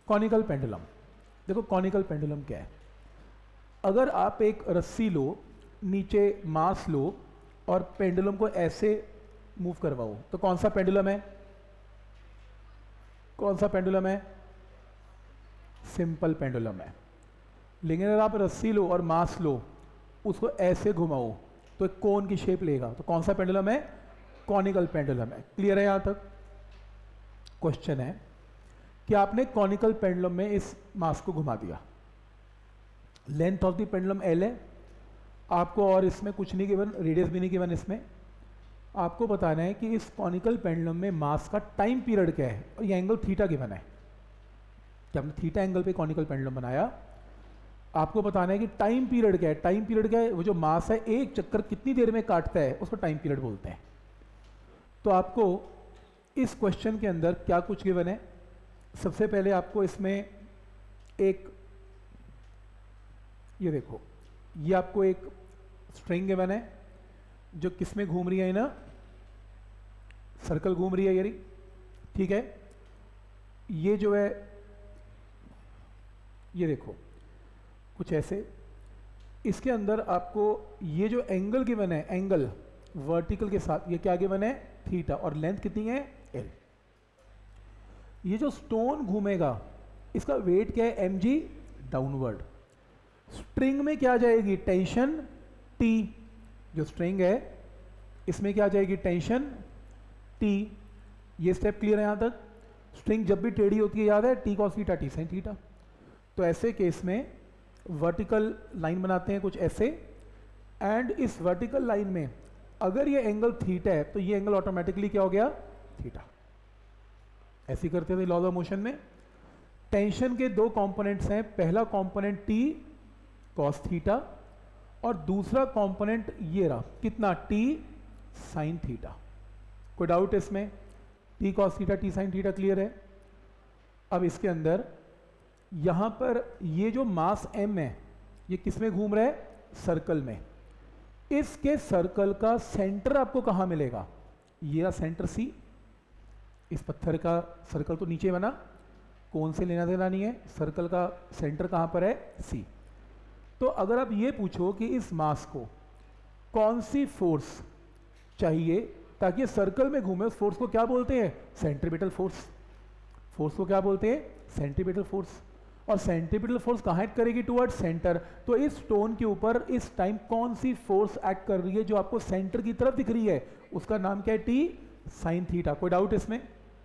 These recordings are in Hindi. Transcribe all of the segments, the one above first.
Conical pendulum. देखो कॉनिकल पेंडुलम क्या है, अगर आप एक रस्सी लो, नीचे मास लो और पेंडुलम को ऐसे मूव करवाओ तो कौन सा पेंडुलम है? कौन सा पेंडुलम है? सिंपल पेंडुलम है। लेकिन अगर आप रस्सी लो और मास लो, उसको ऐसे घुमाओ तो एक कोन की शेप लेगा, तो कौन सा पेंडुलम है? कॉनिकल पेंडुलम है। क्लियर है यहाँ तक? क्वेश्चन है कि आपने कॉनिकल पेंडुलम में इस मास को घुमा दिया, length of the pendulum L है आपको, और इसमें कुछ नहीं गिवन, रेडियस भी नहीं गिवन। इसमें आपको बताना है कि इस कॉनिकल पेंडुलम में मास का टाइम पीरियड क्या है, और ये एंगल थीटा गिवन है कि हमने थीटा एंगल पे कॉनिकल पेंडुलम बनाया। आपको बताना है कि टाइम पीरियड क्या है। टाइम पीरियड क्या है? वो जो मास है एक चक्कर कितनी देर में काटता है उसको टाइम पीरियड बोलते हैं। तो आपको इस क्वेश्चन के अंदर क्या कुछ गिवन है, सबसे पहले आपको इसमें एक, ये देखो, ये आपको एक स्ट्रिंग गिवन है जो किस में घूम रही है ना, सर्कल घूम रही है ये, ठीक है। ये जो है, ये देखो कुछ ऐसे, इसके अंदर आपको ये जो एंगल गिवन है, एंगल वर्टिकल के साथ, ये क्या गिवन है? थीटा, और लेंथ कितनी है? एल। ये जो स्टोन घूमेगा इसका वेट क्या है? mg downward. स्ट्रिंग में क्या आ जाएगी? Tension T। जो स्ट्रिंग है इसमें क्या आ जाएगी? Tension T। ये स्टेप क्लियर है यहाँ तक? स्ट्रिंग जब भी टेढ़ी होती है याद है, T cos theta T sin theta. तो ऐसे केस में वर्टिकल लाइन बनाते हैं कुछ ऐसे, एंड इस वर्टिकल लाइन में अगर ये एंगल थीटा है तो ये एंगल ऑटोमेटिकली क्या हो गया? थीटा। ऐसे करते थे लॉज ऑफ मोशन में। टेंशन के दो कंपोनेंट्स हैं, पहला कंपोनेंट T cos थीटा और दूसरा कंपोनेंट ये रहा, कितना? T sin theta. कोई डाउट इसमें? T cos theta T sin theta clear है? अब इसके अंदर यहाँ पर ये जो मास m है ये किस में घूम रहा है? सर्कल में। इसके सर्कल का सेंटर आपको कहाँ मिलेगा? ये रहा सेंटर C। इस पत्थर का सर्कल तो नीचे बना, कौन से लेना देना नहीं है, सर्कल का सेंटर कहाँ पर है? C। तो अगर आप ये पूछो कि इस मास को कौन सी फोर्स चाहिए ताकि ये सर्कल में घूमे, उस फोर्स को क्या बोलते हैं? Centripetal force. फोर्स को क्या बोलते हैं? Centripetal force. और सेंट्रीपिटल फोर्स कहाँ एक्ट करेगी? Toward centre. तो इस स्टोन के ऊपर इस टाइम कौन सी फोर्स एक्ट कर रही है जो आपको सेंटर की तरफ दिख रही है? उसका नाम क्या है? T sin theta. कोई डाउट इसमें?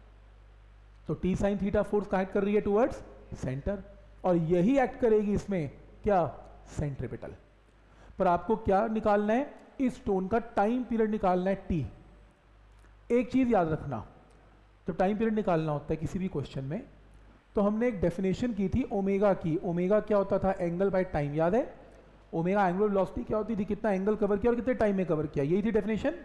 तो T sin थीटा फोर्स कहाँ एक्ट कर रही है? Towards centre. और यही एक्ट करेगी इसमें क्या? सेंट्रीपिटल। पर आपको क्या निकालना है? इस स्टोन का टाइम पीरियड निकालना है T। एक चीज याद रखना, तो टाइम पीरियड निकालना होता है किसी भी क्वेश्चन में, तो हमने एक डेफिनेशन की थी ओमेगा की। ओमेगा क्या होता था? एंगल बाय टाइम, याद है? ओमेगा एंगुलर वेलोसिटी क्या होती थी? कितना एंगल कवर किया और कितने टाइम में कवर किया, यही थी डेफिनेशन।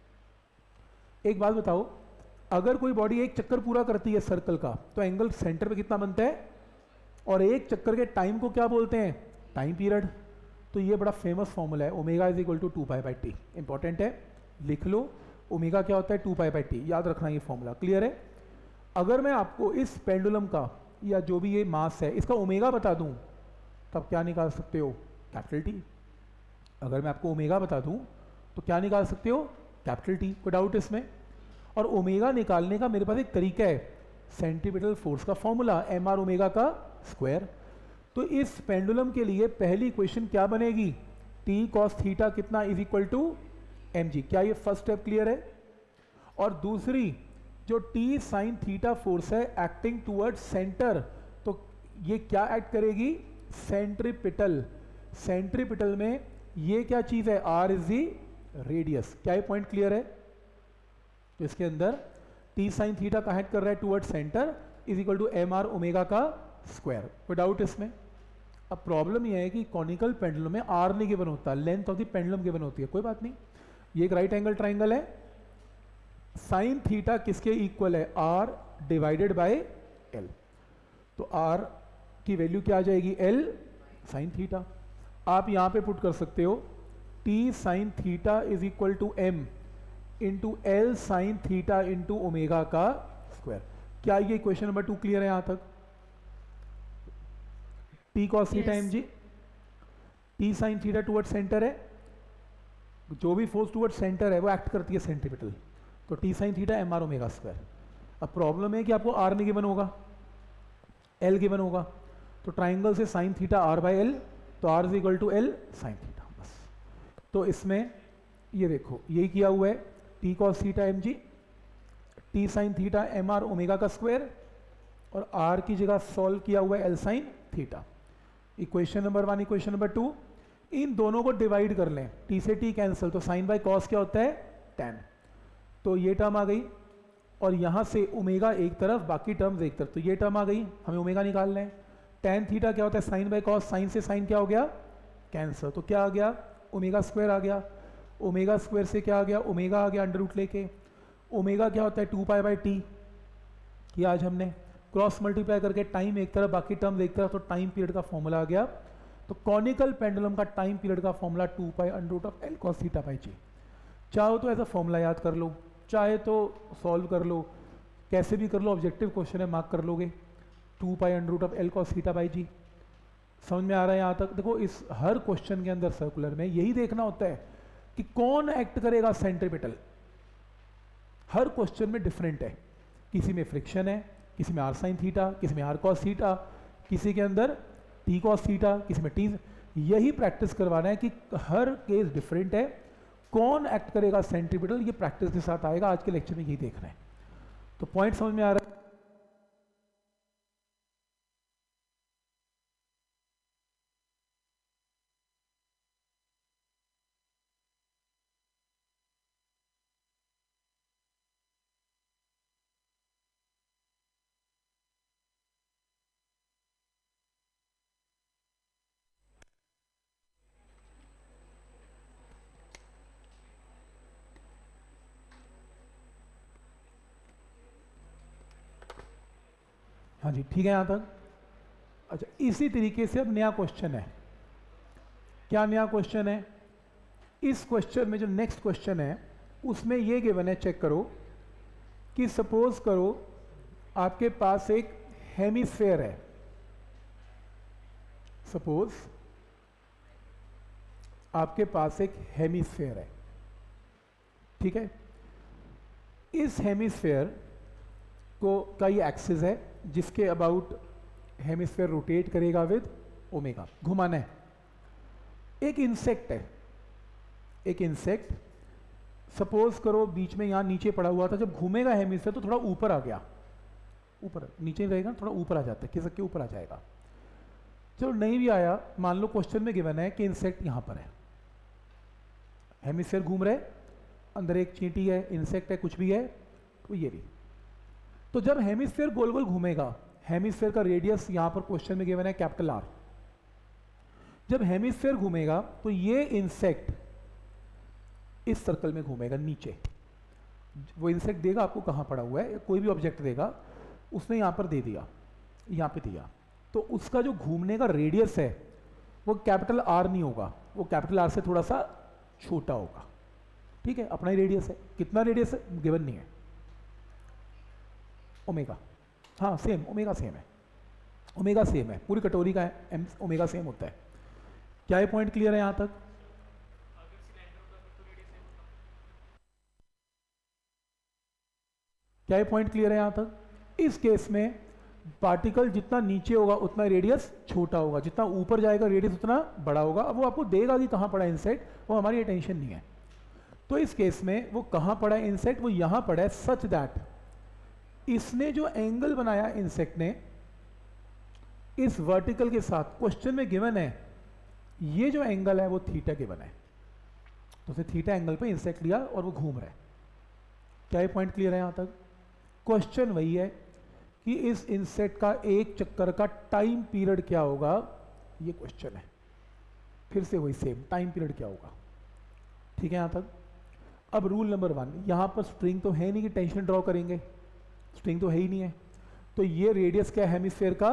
एक बात बताओ, अगर कोई बॉडी एक चक्कर पूरा करती है सर्कल का तो एंगल सेंटर पे कितना बनता है? और एक चक्कर के टाइम को क्या बोलते हैं? Time period. तो ये बड़ा फेमस फॉर्मूला है, omega is equal to 2π/t। Important है, लिख लो। ओमेगा क्या होता है? 2π/t। याद रखना ये फॉर्मूला, क्लियर है? अगर मैं आपको इस पेंडुलम का या जो भी ये मास है इसका ओमेगा बता दूं तब क्या निकाल सकते हो? Capital T। अगर मैं आपको ओमेगा बता दूं तो क्या निकाल सकते हो? Capital T। कोई डाउट इसमें? और ओमेगा निकालने का मेरे पास एक तरीका है, सेंट्रीपिटल फोर्स का फॉर्मूला mr ओमेगा का स्क्वायर। तो इस पेंडुलम के लिए पहली इक्वेशन क्या बनेगी? T cos थीटा कितना इज इक्वल टू mg। क्या ये फर्स्ट स्टेप क्लियर है? और दूसरी जो T sin थीटा फोर्स है एक्टिंग टूवर्ड सेंटर, तो ये क्या एक्ट करेगी? सेंट्रीपिटल। सेंट्रीपिटल में ये क्या चीज है? R is the radius. क्या ये पॉइंट क्लियर है? तो इसके अंदर T sin थीटा का एक्ट कर रहा है toward centre is equal to mr omega का स्क्वायर। कोई डाउट इसमें? अब प्रॉब्लम यह है कि कॉनिकल पेंडुलम में R नहीं गिवन होता, length of the pendulum given होती है। कोई बात नहीं, ये एक राइट एंगल ट्राइंगल है, साइन थीटा किसके इक्वल है? R divided by L। तो R की वैल्यू क्या आ जाएगी? L sine theta. आप यहां पे पुट कर सकते हो T sine theta is equal to M into L sine theta into omega का स्क्वायर। क्या ये क्वेश्चन नंबर 2 क्लियर है यहां तक? T cos theta Yes. M G, T sine theta toward centre है, जो भी फोर्स टूवर्ड सेंटर है वो एक्ट करती है सेंट्रीपिटल, तो T sine theta M are omega square. अब प्रॉब्लम है कि आपको आर नहीं गिवन होगा, एल गिवन होगा, तो ट्राइंगल से sine theta R by L, तो R is equal to L sine theta बस। तो इसमें ये देखो यही किया हुआ है, T cos theta M G, T sine theta M are omega का स्क्वायर, और आर की जगह सॉल्व किया हुआ है L sine theta. Equation number 1, equation number 2, इन दोनों को डिवाइड कर लें, टी से टी कैंसिल, तो साइन बाय कॉस क्या होता है, टेन, तो ये टर्म आ गई, और यहाँ से ओमेगा एक तरफ बाकी टर्म्स एक तरफ, तो ये टर्म आ गई, हमें ओमेगा निकालना है। टेन थीटा क्या होता है, साइन बाय कॉस, साइन से साइन क्या हो गया, कैंसर, तो क्या आ गया, ओमेगा स्क्वायर आ गया, ओमेगा स्क्वायर से क्या आ गया, ओमेगा आ गया अंडर रूट लेके, ओमेगा क्या होता है 2 पाई बाई टी, किया आज हमने, क्रॉस मल्टीप्लाई करके टाइम एक तरफ बाकी टर्म्स एक तरफ, तो टाइम पीरियड का फॉर्मूला आ गया। तो कॉनिकल पेंडुलम का टाइम पीरियड का formula 2 pi under root of L cos theta by G. चाहो तो ऐसा फॉर्मूला याद कर लो, चाहे तो सॉल्व कर लो, कैसे भी कर लो, ऑब्जेक्टिव क्वेश्चन है मार्क कर लोगे, 2 pi under root of L cos theta by G. समझ में आ रहा है यहाँ तक? देखो इस हर क्वेश्चन के अंदर सर्कुलर में यही देखना होता है कि कौन एक्ट करेगा सेंट्रीपिटल, हर क्वेश्चन में डिफरेंट है, किसी में फ्रिक्शन है, किसी में आर साइन थीटा, किसी में आर कॉस थीटा, किसी के अंदर टी कॉस थीटा, किसी में टी, यही प्रैक्टिस करवाना है कि हर केस डिफरेंट है, कौन एक्ट करेगा सेंट्रीपिटल, ये प्रैक्टिस के साथ आएगा। आज के लेक्चर में यही देखना है, तो पॉइंट समझ में आ रहा है? हाँ जी ठीक है यहाँ तक। अच्छा इसी तरीके से अब नया क्वेश्चन है, क्या नया क्वेश्चन है, इस क्वेश्चन में जो नेक्स्ट क्वेश्चन है उसमें ये गिवन है, चेक करो कि सपोज करो आपके पास एक हेमिस्फेयर है, सपोज आपके पास एक हेमिस्फेयर है, ठीक है, इस हेमिस्फेयर को का ये एक्सिस है जिसके अबाउट हेमिस्फेयर रोटेट करेगा विद ओमेगा, घुमाना है। एक इंसेक्ट है, एक इंसेक्ट सपोज करो बीच में यहाँ नीचे पड़ा हुआ था, जब घूमेगा हेमिस्फेयर तो थोड़ा ऊपर आ गया, ऊपर नीचे रहेगा थोड़ा ऊपर आ जाता है, खिसक के ऊपर आ जाएगा। चलो नहीं भी आया, मान लो क्वेश्चन में गिवन है कि इंसेक्ट यहाँ पर है, हेमिस्फेयर घूम रहे, अंदर एक चींटी है, इंसेक्ट है, कुछ भी है, तो ये भी। तो जब हेमिस्फेयर गोल गोल घूमेगा, हेमिस्फेयर का रेडियस यहाँ पर क्वेश्चन में गिवन है कैपिटल आर, जब हेमिस्फेयर घूमेगा तो ये इंसेक्ट इस सर्कल में घूमेगा नीचे, वो इंसेक्ट देगा आपको कहाँ पड़ा हुआ है, कोई भी ऑब्जेक्ट देगा, उसने यहाँ पर दे दिया, यहाँ पे दिया, तो उसका जो घूमने का रेडियस है वो कैपिटल आर नहीं होगा, वो कैपिटल आर से थोड़ा सा छोटा होगा, ठीक है, अपना ही रेडियस है, कितना रेडियस है गिवन नहीं है, ओमेगा, हाँ सेम, ओमेगा सेम है, ओमेगा सेम है, पूरी कटोरी का है, ओमेगा सेम होता है। क्या ये पॉइंट क्लियर है यहाँ तक? क्या ये पॉइंट क्लियर है यहाँ तक? इस केस में पार्टिकल जितना नीचे होगा उतना रेडियस छोटा होगा, जितना ऊपर जाएगा रेडियस उतना बड़ा होगा। अब वो आपको देगा कि कहाँ पड़ा इंसेक्ट, वो हमारी अटेंशन नहीं है। तो इस केस में वो कहाँ पड़ा है इंसेक्ट, वो यहाँ पड़ा है, सच दैट इसने जो एंगल बनाया इंसेक्ट ने इस वर्टिकल के साथ, क्वेश्चन में गिवन है ये जो एंगल है वो थीटा गिवन है, तो उसे थीटा एंगल पे इंसेक्ट लिया और वो घूम रहा है। क्या ये पॉइंट क्लियर है यहाँ तक? क्वेश्चन वही है कि इस इंसेक्ट का एक चक्कर का टाइम पीरियड क्या होगा, ये क्वेश्चन है, फिर से वही सेम टाइम पीरियड क्या होगा, ठीक है यहाँ तक। अब रूल नंबर 1, यहाँ पर स्ट्रिंग तो है नहीं कि टेंशन ड्रॉ करेंगे, स्ट्रिंग तो है ही नहीं है, तो ये रेडियस क्या है हेमिस्फेयर का,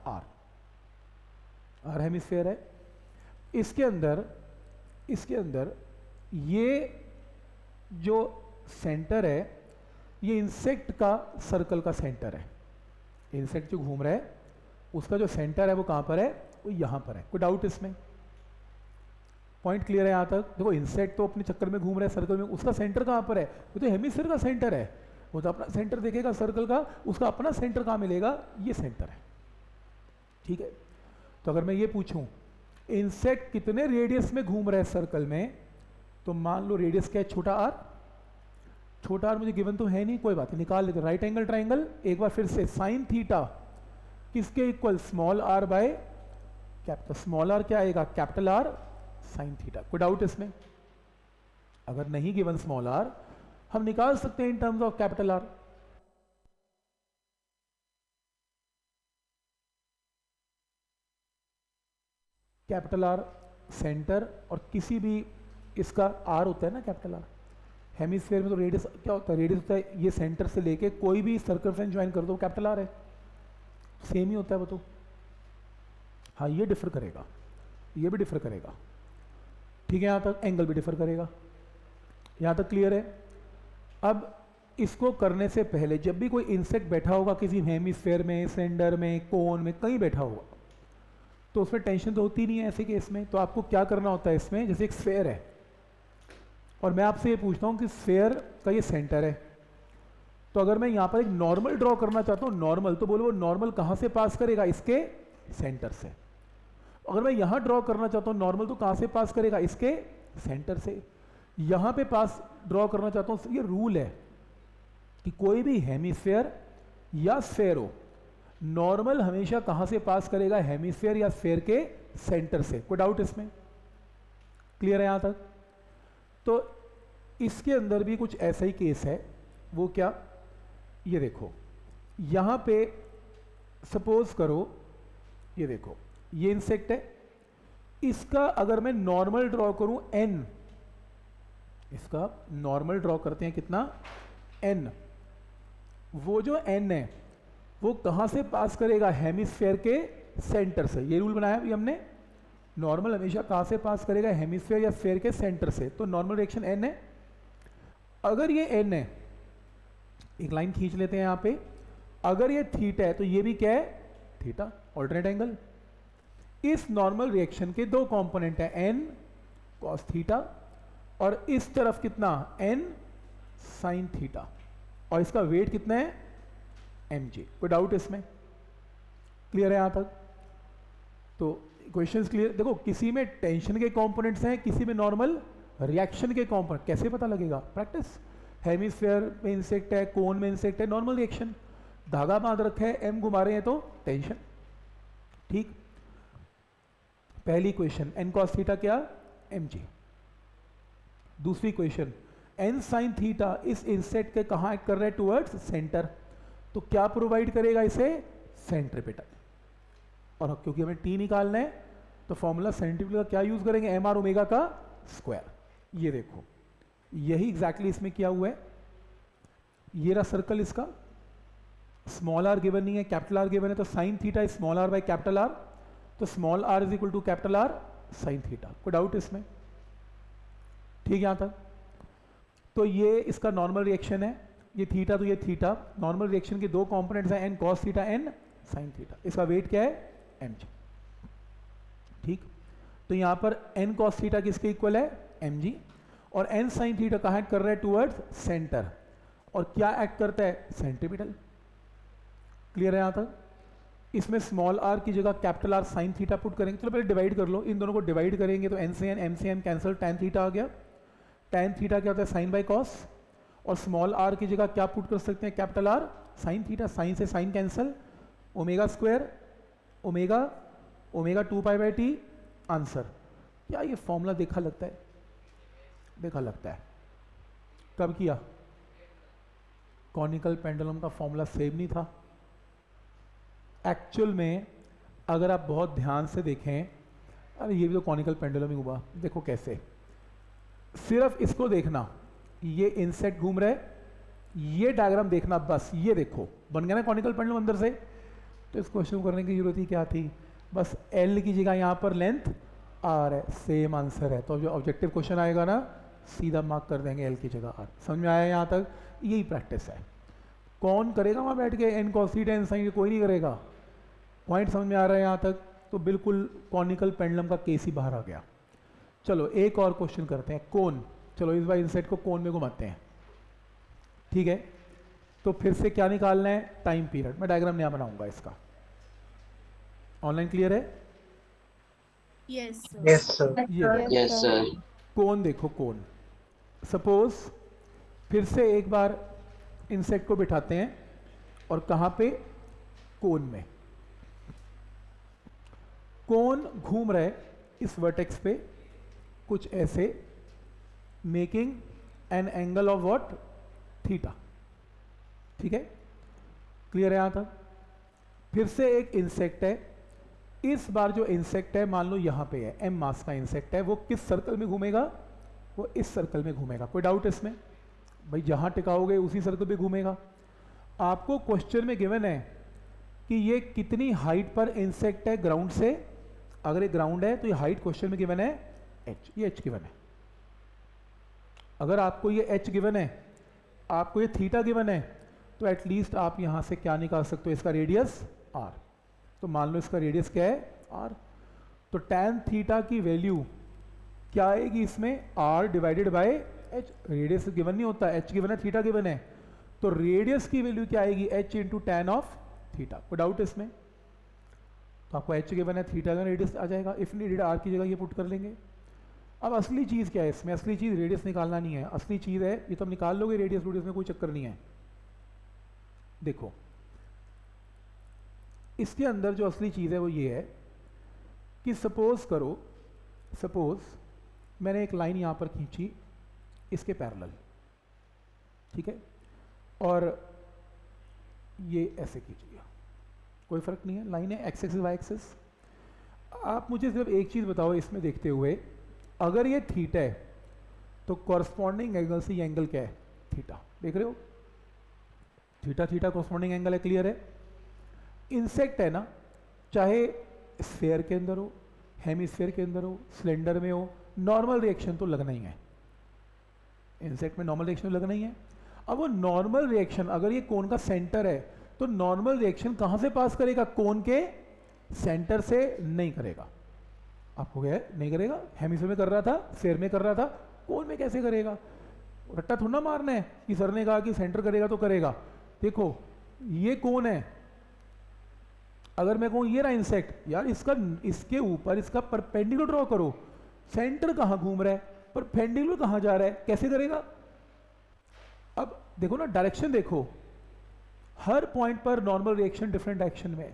आर हेमिस्फेयर है। इसके अंदर ये जो सेंटर है ये इंसेक्ट का सर्कल का सेंटर है, इंसेक्ट जो घूम रहा है उसका जो सेंटर है वो कहाँ पर है, वो यहाँ पर है। कोई डाउट इसमें? पॉइंट क्लियर है यहाँ तक? देखो इंसेक्ट तो अपने चक्कर में घूम रहा है सर्कल में, उसका सेंटर कहाँ पर है? वो तो हेमिस्फीयर का सेंटर है, वो तो अपना सेंटर देखेगा सर्कल का, उसका अपना सेंटर कहाँ मिलेगा? ये सेंटर है। ठीक है, तो अगर मैं ये पूछूं इंसेक्ट कितने रेडियस में घूम रहा है सर्कल में, तो मान लो रेडियस क्या है? छोटा आर। छोटा आर मुझे गिवन तो है नहीं, कोई बात नहीं, निकाल लेते। राइट एंगल ट्राइंगल, एक बार फिर से साइन थीटा किसके इक्वल? Small R by capital. Small R क्या आएगा? Capital R sine theta. कोई डाउट इसमें? अगर नहीं गिवन स्मॉल आर, हम निकाल सकते हैं in terms of capital R. Capital R centre, और किसी भी इसका आर होता है ना कैपिटल आर। हेमिस्फीयर में तो रेडियस क्या होता है? रेडियस होता है ये सेंटर से लेके कोई भी सर्कमफ्रेंस ज्वाइन कर दो कैपिटल आर है, सेम ही होता है वो तो। हाँ ये डिफर करेगा, ये भी डिफर करेगा। ठीक है, यहाँ तक एंगल भी डिफर करेगा। यहाँ तक क्लियर है? अब इसको करने से पहले जब भी कोई इंसेक्ट बैठा होगा किसी हेमिस्फीयर में, सिलेंडर में, कोन में, कहीं बैठा होगा, तो उसमें टेंशन तो होती नहीं है ऐसे केस में। तो आपको क्या करना होता है इसमें? जैसे एक स्फेयर है और मैं आपसे ये पूछता हूँ कि स्फेयर का ये सेंटर है, तो अगर मैं यहाँ पर एक नॉर्मल ड्रॉ करना चाहता हूँ, नॉर्मल, तो बोलो वो नॉर्मल कहाँ से पास करेगा? इसके सेंटर से। अगर मैं यहाँ ड्रॉ करना चाहता हूँ नॉर्मल, तो कहाँ से पास करेगा? इसके सेंटर से। यहाँ पे पास ड्रॉ करना चाहता हूँ, ये रूल है कि कोई भी हेमिस्फीयर या स्फेयर हो, नॉर्मल हमेशा कहाँ से पास करेगा? हेमिस्फीयर या स्फेयर के सेंटर से। कोई डाउट इसमें? क्लियर है यहाँ तक? तो इसके अंदर भी कुछ ऐसा ही केस है। वो क्या? ये देखो, यहाँ पे सपोज करो, ये देखो ये इंसेक्ट है, इसका अगर मैं नॉर्मल ड्रॉ करूं n, इसका नॉर्मल ड्रॉ करते हैं कितना? n। वो जो n है वो कहाँ से पास करेगा? हेमिस्फीयर के सेंटर से। ये रूल बनाया अभी हमने, नॉर्मल हमेशा कहाँ से पास करेगा? हेमिस्फीयर या स्फीयर के सेंटर से। तो नॉर्मल डायरेक्शन n है। अगर ये n है, एक लाइन खींच लेते हैं यहाँ पे, अगर ये थीटा है तो ये भी क्या है? Theta, alternate angle. इस नॉर्मल रिएक्शन के दो कंपोनेंट है, n cos थीटा और इस तरफ कितना? n sin थीटा, और इसका वेट कितना है? mg। कोई डाउट इसमें? क्लियर है यहाँ तक? तो क्वेश्चंस क्लियर? देखो किसी में टेंशन के कंपोनेंट्स हैं, किसी में नॉर्मल रिएक्शन के कंपोनेंट। कैसे पता लगेगा? प्रैक्टिस। हेमिस्फीयर में इंसेक्ट है, कोन में इंसेक्ट है, नॉर्मल रिएक्शन, धागा बांध रखा है, m घुमा रहे हैं तो टेंशन। ठीक, पहली क्वेश्चन n cos थीटा क्या? mg। दूसरी क्वेश्चन n sin थीटा इस इंसेक्ट के कहाँ एक्ट कर रहा है? Towards centre. तो क्या प्रोवाइड करेगा इसे? सेंट्रीपिटल। और क्योंकि हमें t निकालना है तो फॉर्मूला सेंट्रीपिटल का क्या यूज करेंगे? mr ओमेगा का स्क्वायर। ये देखो यही एग्जैक्टली इसमें किया हुआ है। ये रहा सर्कल, इसका स्मॉल आर गिवन नहीं है, कैपिटल आर गिवन है, तो sine theta is small R by capital R, तो small R is equal to capital R sine theta. कोई डाउट इसमें? ठीक, यहां तक? तो ये इसका नॉर्मल रिएक्शन है, ये थीटा तो ये थीटा, नॉर्मल रिएक्शन के दो कंपोनेंट्स हैं, n cos theta, n sin theta. इसका वेट क्या है? mg। ठीक, तो यहां पर n cos थीटा किसके इक्वल है? mg, और n sin थीटा कहाँ एक्ट कर रहा है? टुवर्ड्स सेंटर, और क्या एक्ट करता है? सेंट्रीपिटल। क्लियर है यहां तक? इसमें स्मॉल आर की जगह capital R sine theta put करेंगे। चलो पहले डिवाइड कर लो, इन दोनों को डिवाइड करेंगे तो n से n, m से m कैंसिल, tan थीटा आ गया। tan थीटा क्या होता है? साइन बाय कॉस, और स्मॉल आर की जगह क्या पुट कर सकते हैं? Capital R sine theta, sine से sine cancel, omega square omega, omega 2π/t, answer. क्या ये फॉर्मूला देखा लगता है? देखा लगता है। कब किया? कॉनिकल पेंडुलम का फॉर्मूला सेम नहीं था एक्चुअल में। अगर आप बहुत ध्यान से देखें, अरे ये भी तो कॉनिकल पेंडुलम ही हुआ, देखो कैसे, सिर्फ इसको देखना, ये इंसेक्ट घूम रहा है, ये डायग्राम देखना बस, ये देखो बन गया ना कॉनिकल पेंडुलम अंदर से। तो इस क्वेश्चन को करने की जरूरत ही क्या थी? बस एल की जगह यहाँ पर लेंथ आर है, सेम आंसर है। तो जो ऑब्जेक्टिव क्वेश्चन आएगा ना, सीधा मार्क कर देंगे एल की जगह आर। समझ में आया यहाँ तक? यही प्रैक्टिस है। कौन करेगा वहाँ बैठ के n cos theta n sin? कोई नहीं करेगा। पॉइंट समझ में आ रहा है यहाँ तक? तो बिल्कुल कॉनिकल पेंडुलम का केस ही बाहर आ गया। चलो एक और क्वेश्चन करते हैं, कोन। चलो इस बार इनसेट को कोन में घुमाते हैं, ठीक है। तो फिर से क्या निकालना है, टाइम पीरियड। मैं डायग्राम नया बनाऊंगा इसका। ऑनलाइन क्लियर है? Yes sir. Yes sir. Cone देखो, कोन सपोज फिर से एक बार इंसेक्ट को बिठाते हैं और कहाँ पे, कोन में। कोन घूम रहे इस वर्टेक्स पे कुछ ऐसे, making an angle of what, theta, ठीक है। क्लियर है यहाँ तक? फिर से एक इंसेक्ट है, इस बार जो इंसेक्ट है मान लो यहाँ पे है, m मास का इंसेक्ट है, वो किस सर्कल में घूमेगा, वो इस सर्कल में घूमेगा। कोई डाउट इसमें? भाई जहाँ टिकाओगे उसी सर्कल पे घूमेगा। आपको क्वेश्चन में गिवन है कि ये कितनी हाइट पर इंसेक्ट है ग्राउंड से। अगर ये ग्राउंड है तो ये हाइट क्वेश्चन में गिवन है h, ये h गिवन है। अगर आपको ये h गिवन है, आपको ये थीटा गिवन है, तो एटलीस्ट आप यहाँ से क्या निकाल सकते हो, इसका रेडियस r। तो मान लो इसका रेडियस क्या है, r। तो tan थीटा की वैल्यू क्या आएगी इसमें, r divided by h। Radius given नहीं होता, h गिवन है, थीटा गिवन है, तो रेडियस की वैल्यू क्या आएगी, h into tan of theta. कोई डाउट इसमें? तो आपको h गिवन है, थीटा का रेडियस आ जाएगा, इफ नीडेड r की जगह ये पुट कर लेंगे। अब असली चीज़ क्या है इसमें, असली चीज़ रेडियस निकालना नहीं है, असली चीज़ है, ये तो हम निकाल लोगे रेडियस, रेडियस में कोई चक्कर नहीं है। देखो इसके अंदर जो असली चीज़ है वो ये है कि सपोज करो, सपोज मैंने एक लाइन यहाँ पर खींची इसके पैरेलल, ठीक है, और ये ऐसे खींचिए, कोई फर्क नहीं है, लाइन है, एक्स एक्सिस वाई एक्सिस। आप मुझे सिर्फ एक चीज़ बताओ इसमें देखते हुए, अगर ये थीटा है तो कॉरस्पॉन्डिंग एंगल से ये एंगल क्या है, थीटा। देख रहे हो, थीटा थीटा कॉरस्पॉन्डिंग एंगल है, क्लियर है। इंसेक्ट है ना, चाहे स्फेयर के अंदर हो, हेमिस्फेयर के अंदर हो, सिलेंडर में हो, नॉर्मल रिएक्शन तो लगना ही है। इंसेक्ट में नॉर्मल रिएक्शन लगना ही है। अब वो नॉर्मल रिएक्शन अगर ये कोन का सेंटर है तो नॉर्मल रिएक्शन कहाँ से पास करेगा, कोन के सेंटर से नहीं करेगा। आपको क्या है, नहीं करेगा। हेमिस्फेयर में कर रहा था, स्फेयर में कर रहा था, कोन में कैसे करेगा? रट्टा थोड़ा मारना है कि सर ने कहा कि सेंटर करेगा तो करेगा। देखो ये कोन है, अगर मैं कहूँ ये रहा इंसेक्ट, यार इसका इसके ऊपर इसका परपेंडिकुलर ड्रॉ करो, सेंटर कहाँ घूम रहा है, परपेंडिकुलर कहाँ जा रहा है, कैसे करेगा? अब देखो ना, डायरेक्शन देखो, हर पॉइंट पर नॉर्मल रिएक्शन डिफरेंट डायरेक्शन में है,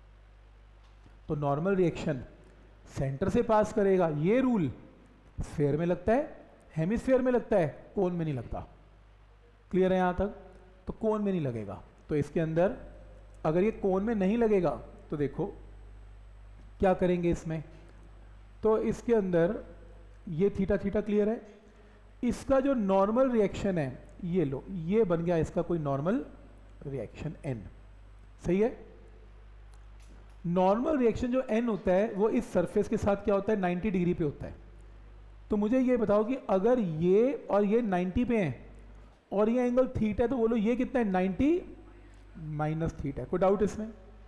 तो नॉर्मल रिएक्शन सेंटर से पास करेगा। ये रूल स्फेयर में लगता है, हेमिस्फेयर में लगता है, कोन में नहीं लगता। क्लियर है यहाँ तक? तो कोन में नहीं लगेगा। तो इसके अंदर अगर ये कोन में नहीं लगेगा तो देखो क्या करेंगे इसमें, तो इसके अंदर ये थीटा थीटा क्लियर है, इसका जो नॉर्मल रिएक्शन है ये लो, ये बन गया इसका कोई नॉर्मल रिएक्शन n, सही है। नॉर्मल रिएक्शन जो n होता है वो इस सरफेस के साथ क्या होता है, 90 डिग्री पे होता है। तो मुझे ये बताओ कि अगर ये और ये 90 पे हैं और ये एंगल थीटा है, तो बोलो ये कितना है, 90 माइनस थीटा है। कोई डाउट इसमें?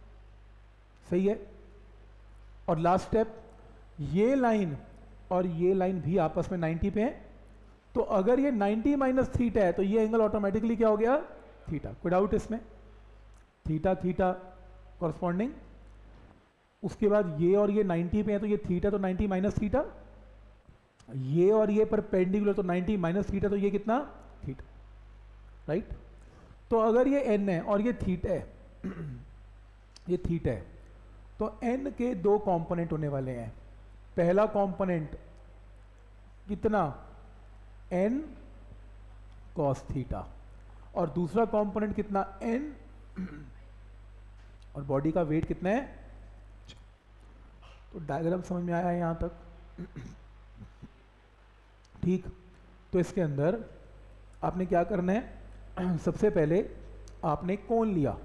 सही है। और लास्ट स्टेप, ये लाइन और ये लाइन भी आपस में 90 पे है, तो अगर ये 90 माइनस थीटा है तो ये एंगल ऑटोमेटिकली क्या हो गया, थीटा। कोई डाउट इसमें? थीटा थीटा कॉरस्पॉन्डिंग, उसके बाद ये और ये 90 पे है तो ये थीटा, तो 90 माइनस थीटा, ये और ये परपेंडिकुलर तो 90 माइनस थीटा, तो ये कितना, थीटा, राइट। तो अगर ये n है और ये थीटा है ये थीटा है, तो n के दो कंपोनेंट होने वाले हैं। पहला कंपोनेंट कितना, n cos थीटा, और दूसरा कंपोनेंट कितना, n, और बॉडी का वेट कितना है। तो डायग्राम समझ में आया है यहाँ तक? ठीक। तो इसके अंदर आपने क्या करना है, सबसे पहले आपने कोन लिया,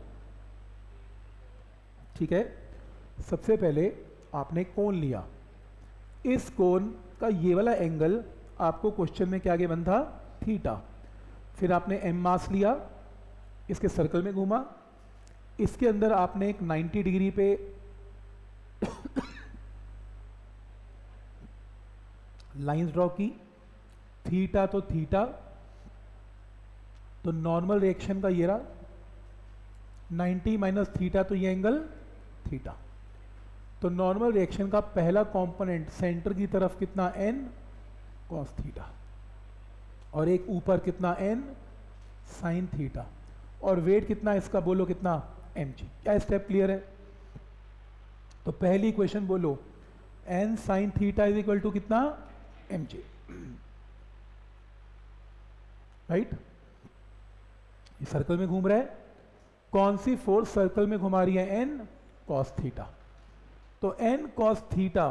ठीक है, सबसे पहले आपने कोन लिया। इस कोन का ये वाला एंगल आपको क्वेश्चन में क्या गिवन था, थीटा। फिर आपने m मास लिया, इसके सर्कल में घूमा, इसके अंदर आपने एक 90 डिग्री पे लाइंस ड्रॉ की, थीटा तो थीटा, तो नॉर्मल रिएक्शन का ये रहा 90 माइनस थीटा, तो ये एंगल थीटा। तो नॉर्मल रिएक्शन का पहला कंपोनेंट सेंटर की तरफ कितना n cos थीटा, और एक ऊपर कितना n sin थीटा, और वेट कितना इसका बोलो कितना mg। क्या स्टेप क्लियर है? तो पहली इक्वेशन बोलो n sin theta is equal to कितना mg, राइट। ये सर्कल में घूम रहा है, कौन सी फोर्स सर्कल में घुमा रही है? n cos theta. तो n cos theta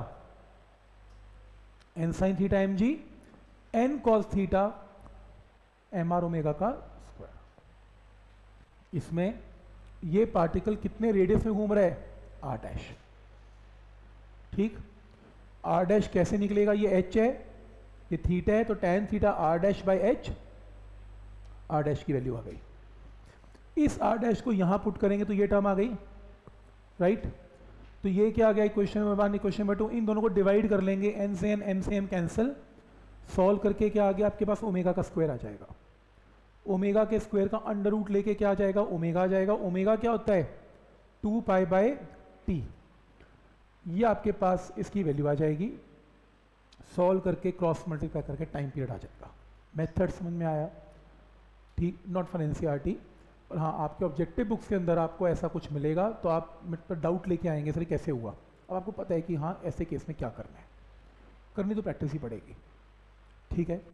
n sin theta mg, n cos theta mr omega का स्क्वायर। इसमें ये पार्टिकल कितने रेडियस में घूम रहा है? r डैश, ठीक। r डैश कैसे निकलेगा? ये h है, ये थीटा है, तो tan theta r dash by h, r dash की वैल्यू आ गई। इस r डैश को यहां पुट करेंगे तो ये टर्म आ गई, राइट। तो ये क्या आ गया इक्वेशन नंबर 1, इक्वेशन नंबर 2, इन दोनों को डिवाइड कर लेंगे, n से n, m से m कैंसिल, सॉल्व करके क्या आ गया आपके पास? ओमेगा का स्क्वायर आ जाएगा। ओमेगा के स्क्वायर का अंडर रूट लेके क्या आ जाएगा? ओमेगा आ जाएगा। ओमेगा क्या होता है? 2 पाई बाय टी। ये आपके पास इसकी वैल्यू आ जाएगी, सॉल्व करके क्रॉस मल्टीप्लाई करके टाइम पीरियड आ जाएगा। मेथड समझ में आया? ठीक, नॉट फॉर एनसीईआरटी। और हाँ, आपके ऑब्जेक्टिव बुक्स के अंदर आपको ऐसा कुछ मिलेगा तो आप मेरे पर डाउट लेके आएंगे, सर कैसे हुआ। अब आपको पता है कि हाँ ऐसे केस में क्या करना है, करनी तो प्रैक्टिस ही पड़ेगी, ठीक है।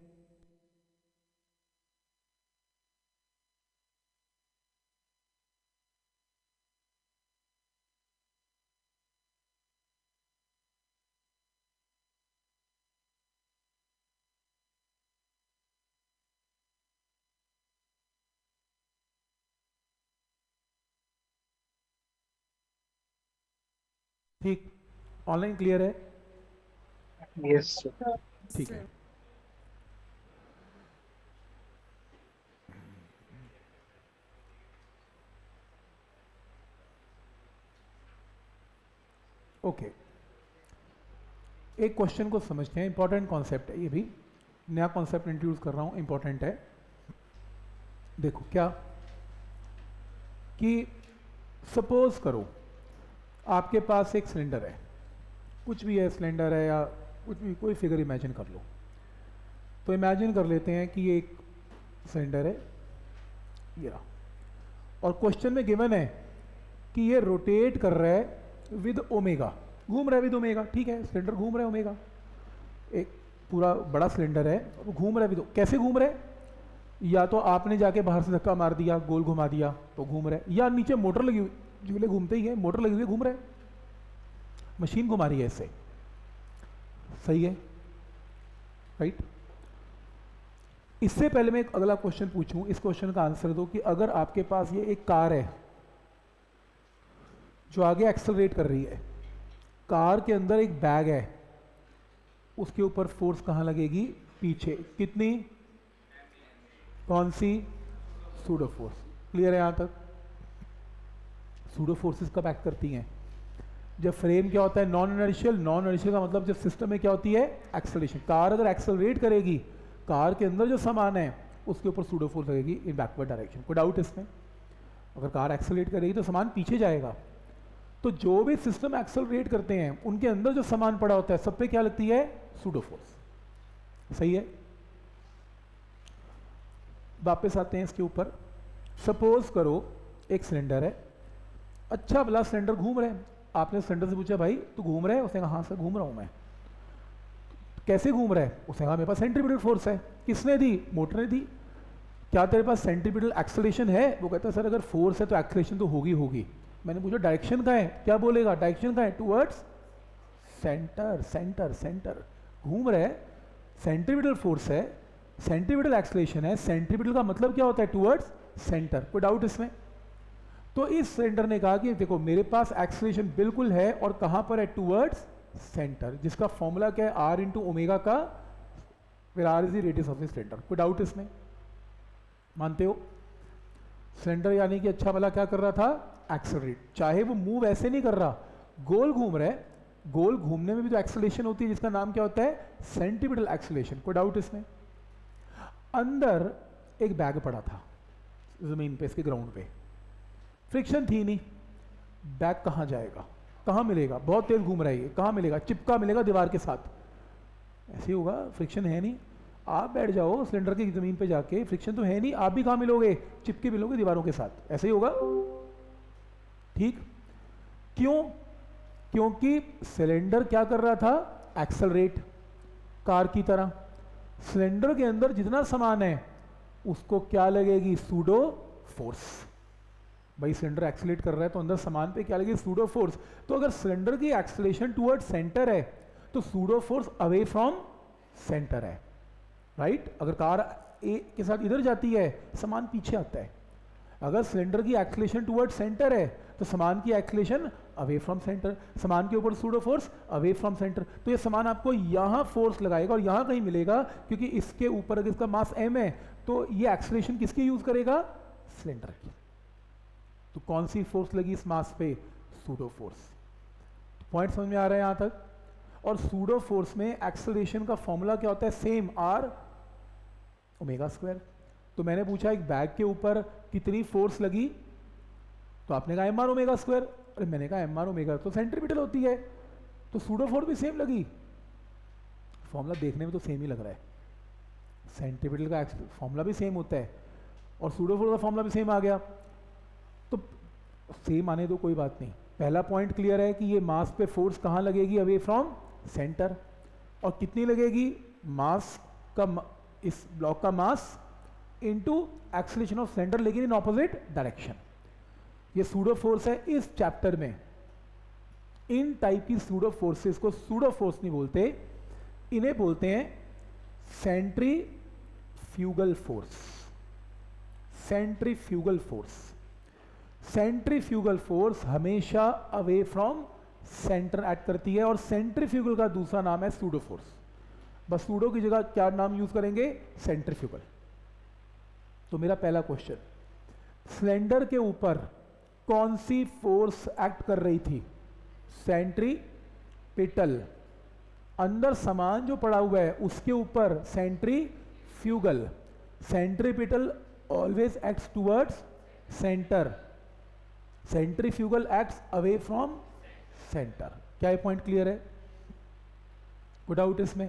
ठीक, ऑनलाइन क्लियर है? Yes sir. ठीक है। ओके, एक क्वेश्चन को समझते हैं, इंपॉर्टेंट कॉन्सेप्ट है, ये भी नया कॉन्सेप्ट इंट्रोड्यूस कर रहा हूं, इंपॉर्टेंट है। देखो क्या कि सपोज करो आपके पास एक सिलेंडर है, कुछ भी है, सिलेंडर है या कुछ भी, कोई फिगर इमेजिन कर लो। तो इमेजिन कर लेते हैं कि ये एक सिलेंडर है, ये रहा, और क्वेश्चन में गिवन है कि ये रोटेट कर रहा है विद ओमेगा, घूम रहा है विद ओमेगा, ठीक है, सिलेंडर घूम रहा है ओमेगा, एक पूरा बड़ा सिलेंडर है, वो घूम रहा है विद, कैसे घूम रहा है? या तो आपने जाके बाहर से धक्का मार दिया, गोल घुमा दिया तो घूम रहा है, या नीचे मोटर लगी हुई, झूले घूमते ही है, मोटर लगी हुई घूम रहा है, मशीन घुमा रही है इससे, सही है, राइट। इससे पहले मैं एक अगला क्वेश्चन पूछूं, इस क्वेश्चन का आंसर दो कि अगर आपके पास ये एक कार है जो आगे एक्सेलरेट कर रही है, कार के अंदर एक बैग है, उसके ऊपर फोर्स कहां लगेगी? पीछे, कितनी? कौन सी? Pseudo force. क्लियर है यहां तक? सूडो फोर्सेस कब एक्ट करती हैं? जब फ्रेम क्या होता है? Non inertial. नॉन इनर्शियल का मतलब जब सिस्टम में क्या होती है? एक्सेलरेशन। कार अगर एक्सेलरेट करेगी, कार के अंदर जो सामान है उसके ऊपर सूडो फोर्स लगेगी इन बैकवर्ड डायरेक्शन। कोई डाउट इसमें? अगर कार एक्सेलरेट करेगी तो सामान पीछे जाएगा, तो जो भी सिस्टम एक्सेलरेट करते हैं उनके अंदर जो सामान पड़ा होता है सब पे क्या लगती है? Pseudo force. सही है। वापस आते हैं इसके ऊपर। सपोज करो एक सिलेंडर है, अच्छा भला सिलेंडर घूम रहे हैं, आपने सिलेंडर से पूछा भाई तू घूम रहा है? उसने कहा हाँ सर घूम रहा हूं मैं। कैसे घूम रहा है? उसने कहा मेरे पास सेंट्रीपिटल फोर्स है। किसने दी? मोटर ने दी। क्या तेरे पास सेंट्रीपिटल एक्सेलरेशन है? वो कहता है सर अगर फोर्स है तो एक्सेलरेशन तो होगी होगी। मैंने पूछा डायरेक्शन का है? क्या बोलेगा? डायरेक्शन का है टुवर्ड्स सेंटर। सेंटर सेंटर घूम रहा है, सेंट्रीपिटल फोर्स है, सेंट्रीपिटल एक्सेलरेशन है। सेंट्रीपिटल का मतलब क्या होता है? Towards centre. कोई डाउट इसमें? तो इस सिलेंडर ने कहा कि देखो मेरे पास एक्सेलरेशन बिल्कुल है और कहां पर है? टुवर्ड्स सेंटर, जिसका फॉर्मूला क्या है? आर इंटू ओमेगा का, फिर R is the radius of the cylinder. कोई डाउट इसमें? मानते हो? सिलेंडर यानी कि अच्छा भला क्या कर रहा था? एक्सेलरेट। चाहे वो मूव ऐसे नहीं कर रहा, गोल घूम रहा है, गोल घूमने में भी तो एक्सेलरेशन होती है जिसका नाम क्या होता है, सेंट्रीपिटल एक्सेलरेशन। कोई डाउट इसमें? अंदर एक बैग पड़ा था जमीन पे, इसके ग्राउंड पे, फ्रिक्शन थी नहीं, बैग कहाँ जाएगा, कहाँ मिलेगा, बहुत तेज घूम रहा है ये, कहाँ मिलेगा, चिपका मिलेगा दीवार के साथ, ऐसे ही होगा, फ्रिक्शन है नहीं। आप बैठ जाओ सिलेंडर की जमीन पे जाके, फ्रिक्शन तो है नहीं, आप भी कहाँ मिलोगे, चिपके मिलोगे दीवारों के साथ, ऐसे ही होगा, ठीक। क्यों? क्योंकि सिलेंडर क्या कर रहा था, एक्सेलरेट, कार की तरह। सिलेंडर के अंदर जितना सामान है उसको क्या लगेगी, सूडो फोर्स। भाई सिलेंडर एक्सेलरेट कर रहा है तो अंदर सामान पे क्या लगेगी, सूडो फोर्स। तो अगर सिलेंडर की एक्सेलरेशन टुवर्ड सेंटर है तो pseudo force away from centre है, राइट। अगर कार ए के साथ इधर जाती है, सामान पीछे आता है। अगर सिलेंडर की एक्सेलरेशन टुवर्ड सेंटर है तो सामान की एक्सेलरेशन अवे फ्रॉम सेंटर, सामान के ऊपर pseudo force away from centre. तो ये सामान आपको यहाँ फोर्स लगाएगा और यहाँ कहीं मिलेगा, क्योंकि इसके ऊपर अगर इसका मास m है तो ये एक्सेलरेशन किसकी यूज करेगा, सिलेंडर की। तो कौन सी फोर्स लगी इस मास पे, सूडो फोर्स। पॉइंट समझ में आ रहा है यहाँ तक? और सूडो फोर्स में एक्सेलरेशन का फॉर्मूला क्या होता है, सेम, r ओमेगा स्क्वायर। तो मैंने पूछा एक बैग के ऊपर कितनी फोर्स लगी, तो आपने कहा mr ओमेगा स्क्वायर। अरे मैंने कहा mr ओमेगा तो सेंट्रीपिटल होती है, तो सूडो फोर्स भी सेम लगी। फॉर्मूला देखने में तो सेम ही लग रहा है, सेंट्रीपिटल का फॉर्मूला भी सेम होता है और सूडो फोर्स का फॉर्मूला भी सेम आ गया, तो सेम आने दो, कोई बात नहीं। पहला पॉइंट क्लियर है कि ये मास पे फोर्स कहाँ लगेगी, अवे फ्रॉम सेंटर। और कितनी लगेगी, मास का, इस ब्लॉक का mass into acceleration of centre, लेकिन इन ऑपोजिट डायरेक्शन। ये सूडो फोर्स है इस चैप्टर में। इन टाइप की सूडो फोर्सेस को सूडो फोर्स नहीं बोलते, इन्हें बोलते हैं centrifugal force. Centrifugal force, centrifugal force हमेशा अवे फ्रॉम सेंटर एक्ट करती है, और सेंट्रीफ्यूगल का दूसरा नाम है सूडो फोर्स। बस सूडो की जगह क्या नाम यूज करेंगे, सेंट्रीफ्यूगल। तो मेरा पहला क्वेश्चन, सिलेंडर के ऊपर कौन सी फोर्स एक्ट कर रही थी, सेंट्रीपिटल। अंदर सामान जो पड़ा हुआ है उसके ऊपर centrifugal. Centripetal always acts towards centre, centrifugal acts away from centre. क्या ये पॉइंट क्लियर है? कोई डाउट इसमें?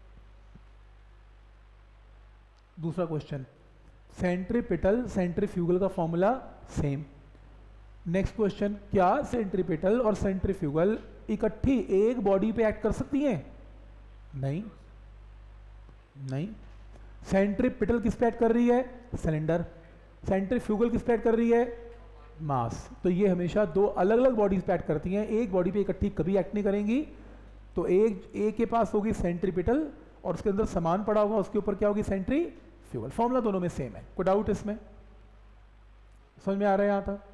दूसरा क्वेश्चन, सेंट्रीपिटल सेंट्रीफ्यूगल का फॉर्मूला सेम। नेक्स्ट क्वेश्चन, क्या सेंट्रीपिटल और सेंट्रीफ्यूगल इकट्ठी एक बॉडी पे एक्ट कर सकती हैं? नहीं, नहीं। सेंट्रीपिटल किस पे एक्ट कर रही है, सिलेंडर। सेंट्रीफ्यूगल किस पे एक्ट कर रही है, मास। तो ये हमेशा दो अलग अलग बॉडीज पे एक्ट करती हैं, एक बॉडी पे इकट्ठी कभी एक्ट नहीं करेंगी। तो एक के पास होगी सेंट्रीपिटल और उसके अंदर सामान पड़ा होगा, उसके ऊपर क्या होगी, सेंट्रीफ्यूगल। फॉर्मूला दोनों में सेम है। कोई डाउट इसमें? समझ में आ रहा है यहां तक?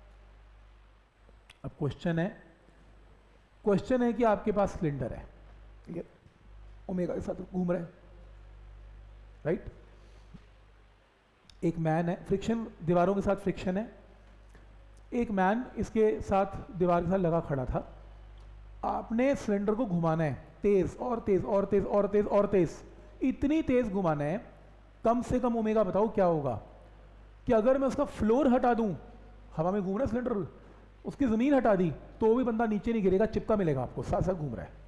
अब क्वेश्चन है कि आपके पास सिलेंडर है, ठीक है, ओमेगा के साथ घूम रहा है, राइट। एक मैन है, फ्रिक्शन, दीवारों के साथ फ्रिक्शन है, एक मैन इसके साथ दीवार के साथ लगा खड़ा था। आपने सिलेंडर को घुमाना है, तेज और तेज और तेज और तेज और तेज, इतनी तेज घुमाना है, कम से कम ओमेगा बताओ क्या होगा। कि अगर मैं उसका फ्लोर हटा दूं, हवा में घूम रहा है सिलेंडर, उसकी जमीन हटा दी तो भी बंदा नीचे नहीं गिरेगा, चिपका मिलेगा आपको, साथ साथ घूम रहा है,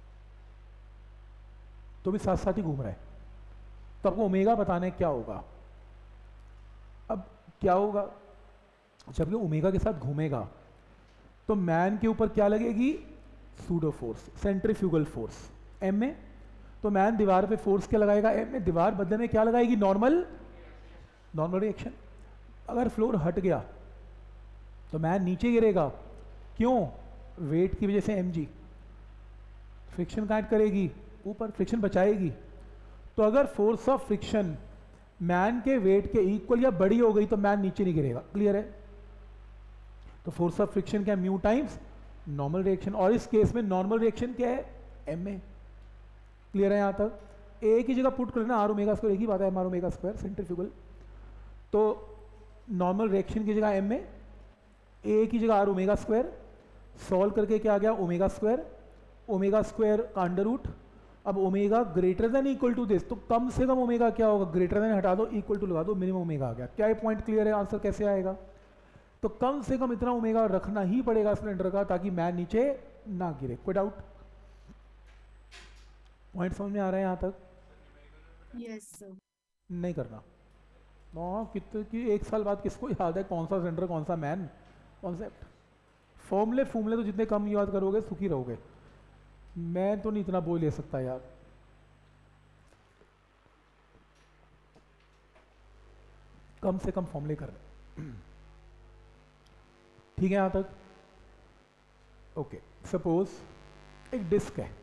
तो भी साथ साथ ही घूम रहा है। तो आपको ओमेगा बताना है क्या होगा। अब क्या होगा, जब ये ओमेगा के साथ घूमेगा तो मैन के ऊपर क्या लगेगी, pseudo force, centrifugal force m में। तो मैन दीवार पे फोर्स क्या लगाएगा, एम में। दीवार बदले में क्या लगाएगी, नॉर्मल रिएक्शन। अगर फ्लोर हट गया तो मैन नीचे गिरेगा, क्यों, वेट की वजह से mg। फ्रिक्शन काट करेगी ऊपर, फ्रिक्शन बचाएगी। तो अगर फोर्स ऑफ फ्रिक्शन मैन के वेट के इक्वल या बड़ी हो गई तो मैन नीचे नहीं गिरेगा। क्लियर है? तो फोर्स ऑफ फ्रिक्शन क्या है, म्यू टाइम्स नॉर्मल रिएक्शन, और इस केस में नॉर्मल रिएक्शन क्या है, एम ए। क्लियर है यहाँ तक? एक ही जगह पुट कर लेना, आर ओमेगा स्क्वायर, एक ही बात है, आर ओमेगा स्क्वायर सेंट्रीफ्यूगल। तो नॉर्मल रिएक्शन की जगह एम ए, ए की जगह आर ओमेगा स्क्वायर, सॉल्व करके क्या आ गया, ओमेगा स्क्वायर। ओमेगा स्क्वायर का अंडर रूट। अब omega greater than equal to this, तो कम से कम ओमेगा क्या होगा, ग्रेटर देन हटा दो, इक्वल टू लगा दो, मिनिमम ओमेगा आ गया। क्या ये पॉइंट क्लियर है? आंसर कैसे आएगा? तो कम से कम इतना ओमेगा रखना ही पड़ेगा सिलेंडर का ताकि मैन नीचे ना गिरे। कोई डाउट? पॉइंट समझ में आ रहा है यहाँ तक? Yes, sir. नहीं करना। कितने की एक साल बाद किसको याद है कौन सा सिलेंडर कौन सा मैन? कॉन्सेप्ट फॉर्मूले तो जितने कम याद करोगे सुखी रहोगे। मैं तो नहीं इतना बोल ले सकता यार। कम से कम फॉर्मूले कर रहे। ठीक है यहाँ तक? ओके, सपोज एक डिस्क है,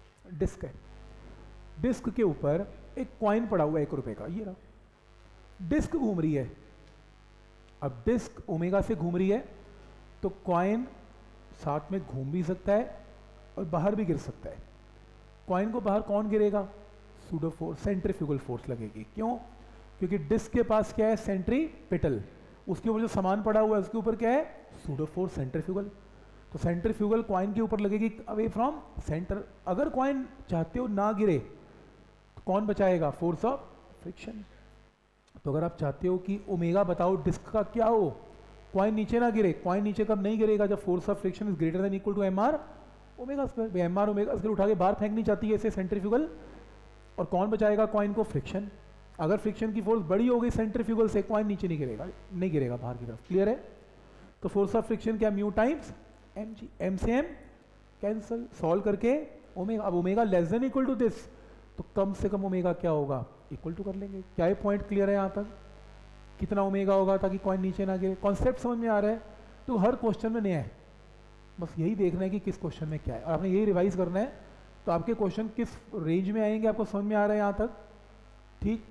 डिस्क के ऊपर एक कॉइन पड़ा हुआ है 1 रुपए का, ये रहा। डिस्क घूम रही है। अब डिस्क ओमेगा से घूम रही है तो कॉइन साथ में घूम भी सकता है और बाहर भी गिर सकता है। कॉइन को बाहर कौन गिरेगा? सूडो फोर्स, सेंट्रीफ्यूगल फोर्स लगेगी। क्यों? क्योंकि डिस्क के पास क्या है? सेंट्रीपिटल। उसके ऊपर जो सामान पड़ा हुआ है उसके ऊपर क्या है? Pseudo force, centrifugal. तो सेंट्रीफ्यूगल कॉइन के ऊपर लगेगी अवे फ्रॉम सेंटर। अगर कॉइन चाहते हो ना गिरे तो कौन बचाएगा? Force of friction. तो अगर आप चाहते हो कि ओमेगा बताओ डिस्क का क्या हो, कॉइन नीचे ना गिरे। कॉइन नीचे कब नहीं गिरेगा? जब force of friction is greater than equal to m are omega square. M are omega square उठा के बाहर फेंकनी चाहती है इसे सेंट्रीफ्यूगल, और कौन बचाएगा कॉइन को? फ्रिक्शन। अगर फ्रिक्शन की फोर्स बड़ी हो गई सेंट्रीफ्यूगल से, कॉइन नीचे नहीं गिरेगा बाहर की तरफ। क्लियर है? तो फोर्स ऑफ फ्रिक्शन क्या? Mu times m g. M से एम कैंसिल, सॉल्व करके ओमेगा। अब omega less than equal to this, तो कम से कम ओमेगा क्या होगा? इक्वल टू कर लेंगे। क्या ये पॉइंट क्लियर है यहाँ तक? कितना ओमेगा होगा ताकि कॉइन नीचे ना गिरे? कॉन्सेप्ट समझ में आ रहा है? तो हर क्वेश्चन में नया है, बस यही देखना है कि किस क्वेश्चन में क्या है, और आपने यही रिवाइज करना है। तो आपके क्वेश्चन किस रेंज में आएंगे आपको समझ में आ रहा है यहाँ तक? ठीक।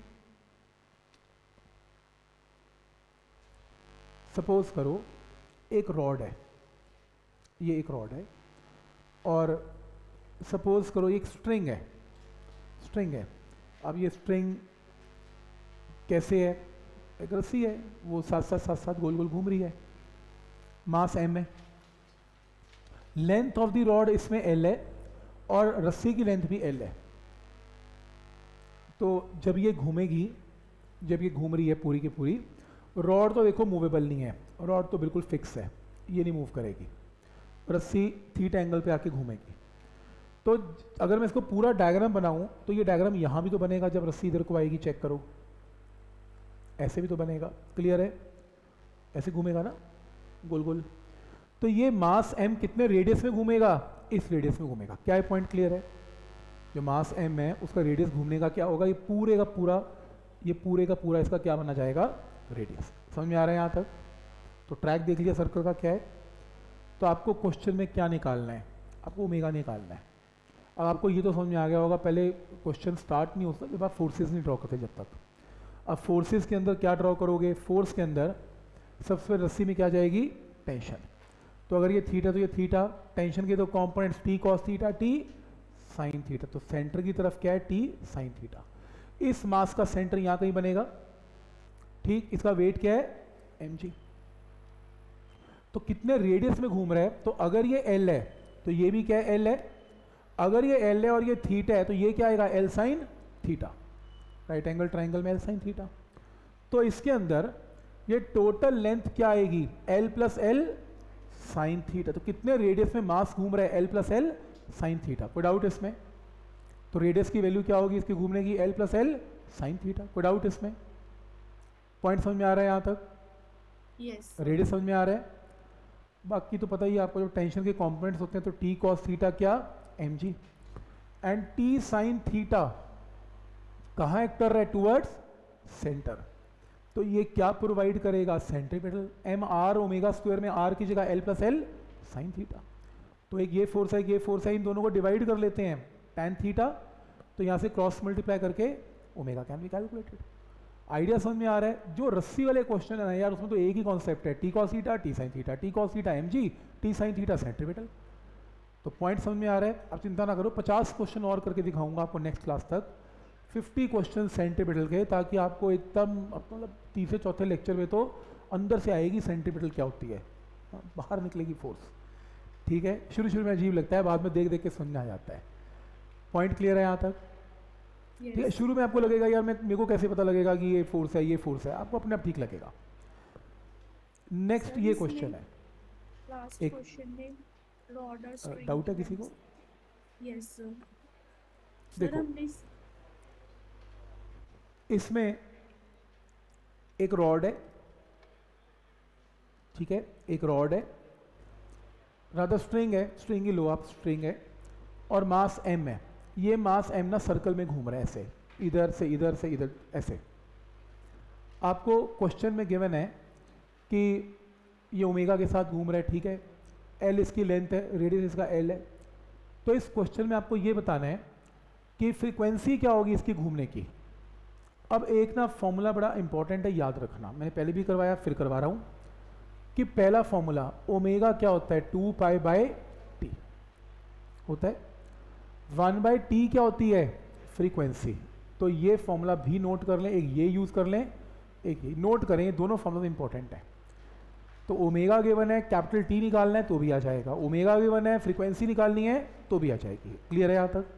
सपोज करो एक रॉड है, ये एक रॉड है, और सपोज करो एक स्ट्रिंग है। अब ये स्ट्रिंग कैसे है? एक रस्सी है, वो साथ गोल गोल घूम रही है। मास m है, लेंथ ऑफ द रॉड इसमें l है, और रस्सी की लेंथ भी l है। तो जब ये घूमेगी, जब ये घूम रही है पूरी की पूरी, रॉड तो देखो मूवेबल नहीं है, रॉड तो बिल्कुल फिक्स है, ये नहीं मूव करेगी। रस्सी थीटा एंगल पे आके घूमेगी। तो अगर मैं इसको पूरा डायग्राम बनाऊं तो ये डायग्राम यहाँ भी तो बनेगा जब रस्सी इधर को आएगी, चेक करो, ऐसे भी तो बनेगा। क्लियर है? ऐसे घूमेगा ना गोल गोल। तो ये मास m कितने रेडियस में घूमेगा? इस रेडियस में घूमेगा। क्या ये पॉइंट क्लियर है? जो मास m है उसका रेडियस घूमने का क्या होगा? ये पूरे का पूरा इसका क्या बना जाएगा? रेडियस। समझ में आ रहा है यहाँ तक? तो ट्रैक देख लिया सर्कल का क्या है। तो आपको क्वेश्चन में क्या निकालना है? आपको ओमेगा निकालना है। अब आपको ये तो समझ में आ गया होगा, पहले क्वेश्चन स्टार्ट नहीं होता जब आप फोर्सेस नहीं ड्रॉ करते जब तक। अब फोर्सेस के अंदर क्या ड्रॉ करोगे? फोर्स के अंदर सबसे पहले रस्सी में क्या जाएगी? टेंशन। तो अगर ये थीटा तो ये थीटा, टेंशन के दो components T cos theta, T sine theta. तो सेंटर की तरफ क्या है? T sine theta. इस मास का सेंटर यहाँ कहीं बनेगा। ठीक, इसका वेट क्या है? mg। तो कितने रेडियस में घूम रहा है? तो अगर ये l है तो ये भी क्या है? l है। अगर ये l है और ये थीटा है तो ये क्या आएगा? l sine theta. Right angle triangle में l साइन थीटा। तो इसके अंदर ये टोटल लेंथ क्या आएगी? l plus l sine theta. तो कितने रेडियस में मास घूम रहा है? l plus l sine theta. कोई डाउट इसमें? तो रेडियस की वैल्यू क्या होगी इसके घूमने की? l plus l sine theta. कोई डाउट इसमें? पॉइंट समझ में आ रहा है यहाँ तक? Yes. रेडियस समझ में आ रहा है? बाकी तो पता ही है आपको, जो टेंशन के कंपोनेंट्स होते हैं तो टी कॉस थीटा क्या? mg। And T sine theta कहाँ एक्ट कर रहा है? Towards centre. तो ये क्या प्रोवाइड करेगा? Centripetal. M are omega square में आर की जगह l plus l sine theta. तो एक ये फोर्स है, ये फोर्स है, इन दोनों को डिवाइड कर लेते हैं tan थीटा। तो यहाँ से क्रॉस मल्टीप्लाई करके omega can be calculated. Idea समझ में आ रहा है? जो रस्सी वाले क्वेश्चन है ना यार, उसमें तो एक ही कॉन्सेप्ट है, T cos theta T sine theta, T cos theta mg, T sine theta centripetal. तो पॉइंट समझ में आ रहा है? आप चिंता ना करो, 50 क्वेश्चन और करके दिखाऊंगा आपको नेक्स्ट क्लास तक, 50 क्वेश्चन सेंट्रीपिटल के, ताकि आपको एकदम मतलब तीसरे चौथे लेक्चर में तो अंदर से आएगी सेंट्रीपिटल क्या होती है, बाहर निकलेगी फोर्स। ठीक है, शुरू शुरू में अजीब लगता है, बाद में देख देख के समझ में आ जाता है। पॉइंट क्लियर है यहाँ तक? ठीक है, Yes. शुरू में आपको लगेगा यार मेरे को कैसे पता लगेगा कि ये फोर्स है, ये फोर्स है, आपको अपने आप ठीक लगेगा। नेक्स्ट Sir, ये इसमें क्वेश्चन है, Last एक question में rod और string डाउट है की किसी को? length- Yes, sir. Sir, देखो हमने इसमें एक रॉड है, ठीक है, एक रॉड है, रादर स्ट्रिंग है, स्ट्रिंग ही लो आप, स्ट्रिंग है, और मास m है। ये मास m ना सर्कल में घूम रहा है ऐसे, इधर से इधर से इधर ऐसे। आपको क्वेश्चन में गिवन है कि ये ओमेगा के साथ घूम रहा है, ठीक है, l इसकी लेंथ है, रेडियस इसका l है। तो इस क्वेश्चन में आपको ये बताना है कि फ्रीक्वेंसी क्या होगी इसकी घूमने की। अब एक ना फॉर्मूला बड़ा इंपॉर्टेंट है, याद रखना, मैंने पहले भी करवाया फिर करवा रहा हूँ, कि पहला फॉर्मूला ओमेगा क्या होता है, 2π/t होता है, 1/t क्या होती है, फ्रीक्वेंसी। तो ये फॉर्मूला भी नोट कर लें, एक ये यूज़ कर लें, एक ये नोट करें, ये दोनों फॉर्मूला इंपॉर्टेंट है। तो ओमेगा गिवन है, कैपिटल टी निकालना है तो भी आ जाएगा, ओमेगा गिवन है, फ्रीक्वेंसी निकालनी है तो भी आ जाएगी। क्लियर है यहाँ तक?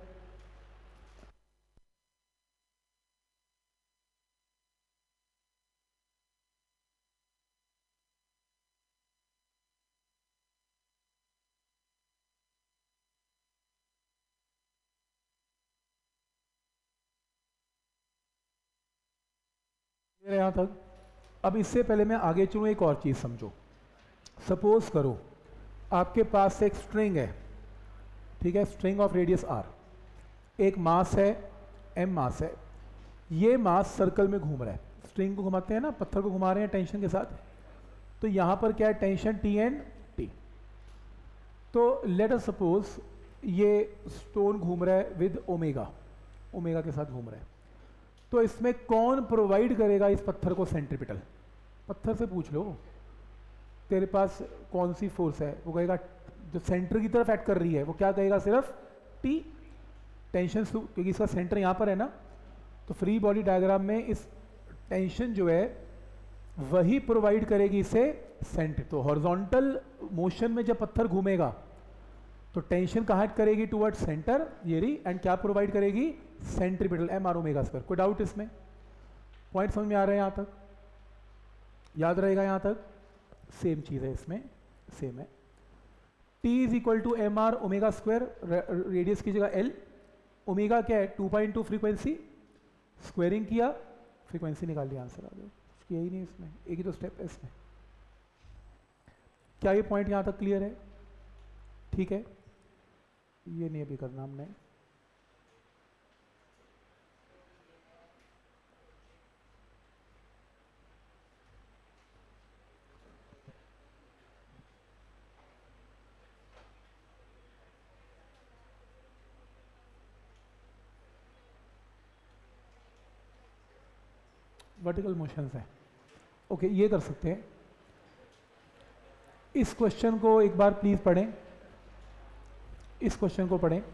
क्लियर है यहाँ तक? अब इससे पहले मैं आगे चलूँ, एक और चीज़ समझो। सपोज करो आपके पास एक स्ट्रिंग है, ठीक है, स्ट्रिंग ऑफ रेडियस r, एक मास है m मास है, ये मास सर्कल में घूम रहा है, स्ट्रिंग को घुमाते हैं ना, पत्थर को घुमा रहे हैं टेंशन के साथ, तो यहाँ पर क्या है, टेंशन T एंड T। तो लेट अस सपोज ये स्टोन घूम रहा है विद ओमेगा, ओमेगा के साथ घूम रहा है, तो इसमें कौन प्रोवाइड करेगा इस पत्थर को सेंट्रीपिटल? पत्थर से पूछ लो तेरे पास कौन सी फोर्स है, वो कहेगा जो सेंटर की तरफ एक्ट कर रही है, वो क्या कहेगा, सिर्फ टी, टेंशन, क्योंकि इसका सेंटर यहाँ पर है ना। तो फ्री बॉडी डायग्राम में इस टेंशन जो है वही प्रोवाइड करेगी इसे सेंटर। तो हॉरिजॉन्टल मोशन में जब पत्थर घूमेगा तो टेंशन कहाँ एक्ट करेगी, टुवर्ड सेंटर ये रही, एंड क्या प्रोवाइड करेगी, सेंट्रीपिटल m/r ओमेगा स्क्वायर। कोई डाउट इसमें? पॉइंट समझ में आ रहा है यहाँ तक? याद रहेगा यहाँ तक? सेम चीज़ है इसमें, सेम है। T is equal to m/r omega square, radius की जगह l, ओमेगा क्या है, 2π फ्रीक्वेंसी, स्क्वायरिंग किया, फ्रीक्वेंसी निकाल लिया, आंसर आ गया। किया ही नहीं इसमें, एक ही तो स्टेप है इसमें। क्या ये पॉइंट यहाँ तक क्लियर है? ठीक है, ये नहीं अभी करना हमने। वर्टिकल मोशंस है, ओके, ये कर सकते हैं। इस क्वेश्चन को एक बार प्लीज पढ़ें, इस क्वेश्चन को पढ़ें।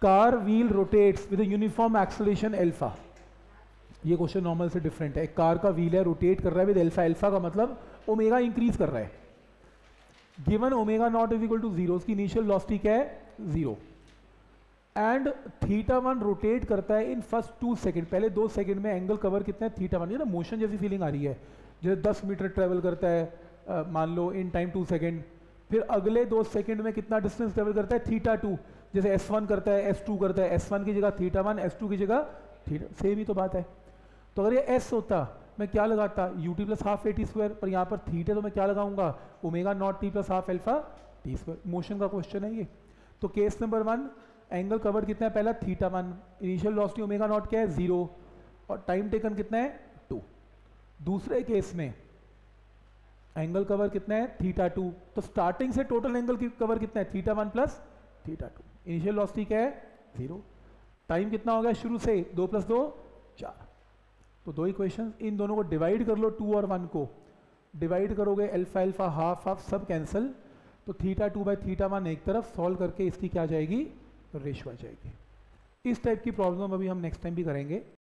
Car wheel rotates with uniform acceleration alpha. ये क्वेश्चन नॉर्मल से डिफरेंट है। एक कार का व्हील है, रोटेट कर रहा है विद एल्फा, एल्फा का मतलब ओमेगा इंक्रीज कर रहा है। Given omega not is equal to 0, उसकी इनिशियल वेलोसिटी क्या है 0, एंड θ1 रोटेट करता है इन फर्स्ट 2 सेकंड, पहले 2 सेकंड में एंगल कवर कितना है θ1। ये ना मोशन जैसी फीलिंग आ रही है, जैसे 10 मीटर ट्रेवल करता है मान लो इन टाइम 2 सेकंड, फिर अगले 2 सेकंड में कितना डिस्टेंस ट्रेवल करता है θ2, जैसे S1 करता है S2 करता है, S1 की जगह θ1, S2 की जगह θ, सेम ही तो बात है। तो अगर ये S होता मैं क्या लगाता ut plus half AT square, पर यहाँ पर थीटा तो मैं क्या लगाऊंगा omega not t plus half alpha t square. Motion का क्वेश्चन है ये। तो केस नंबर 1 एंगल कवर्ड कितना है, पहला θ1, इनिशियल वेलोसिटी ओमेगा नॉट क्या है 0, और टाइम टेकन कितना है 2। दूसरे केस में एंगल कवर कितना है θ2, तो स्टार्टिंग से टोटल एंगल की कवर कितना है θ1 प्लस θ2, इनिशियल वेलोसिटी क्या है 0, टाइम कितना हो गया शुरू से 2 + 2 4। तो दो इक्वेशन, इन दोनों को डिवाइड कर लो, 2 और 1 को डिवाइड करोगे, अल्फा अल्फा हाफ हाफ सब कैंसिल, तो θ2/θ1 एक तरफ सॉल्व करके इसकी क्या आ जाएगी रेशियो आ जाएगी। इस टाइप की प्रॉब्लम अभी हम नेक्स्ट टाइम भी करेंगे।